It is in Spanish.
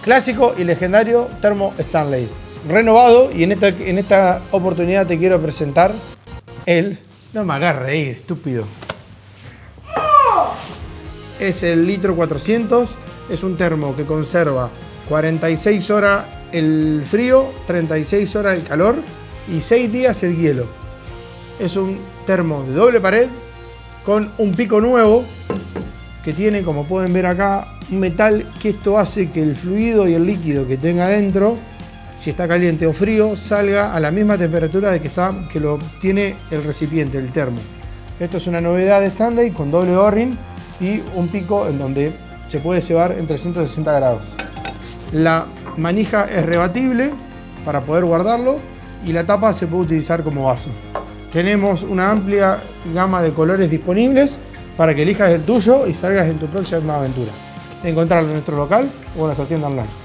Clásico y legendario termo Stanley. Renovado, y en esta oportunidad te quiero presentar el... No me hagas reír, estúpido. Es el litro 400. Es un termo que conserva 46 horas el frío, 36 horas el calor y 6 días el hielo. Es un termo de doble pared con un pico nuevo que tiene, como pueden ver acá, un metal que esto hace que el fluido y el líquido que tenga dentro, si está caliente o frío, salga a la misma temperatura de que lo tiene el recipiente, el termo. Esto es una novedad de Stanley con doble O-ring y un pico en donde se puede cebar en 360 grados. La manija es rebatible para poder guardarlo y la tapa se puede utilizar como vaso. Tenemos una amplia gama de colores disponibles para que elijas el tuyo y salgas en tu próxima aventura. Encontrarlo en nuestro local o en nuestra tienda online.